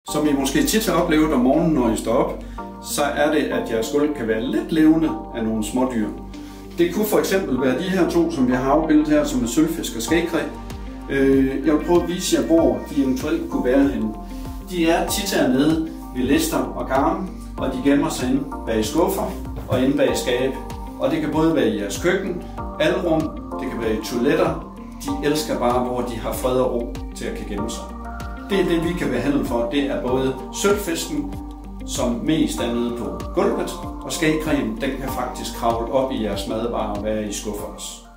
Som I måske tit har oplevet om morgenen, når I står op, så er det, at jeres gulv kan være lidt levende af nogle smådyr. Det kunne for eksempel være de her to, som vi har afbildet her, som er sølvfisk og skægkræ. Jeg vil prøve at vise jer, hvor de eventuelt kunne være henne. De er tit hernede ved lister og garme, og de gemmer sig inde bag skuffer og inde bag skab. Og det kan både være i jeres køkken, alrum, det kan være i toiletter. De elsker bare, hvor de har fred og ro til at kan gemme sig. Det er det, vi kan behandle for. Det er både sølvfisken, som mest er nede på gulvet, og skægkræen, den kan faktisk kravle op i jeres madvarer og være i skuffer også.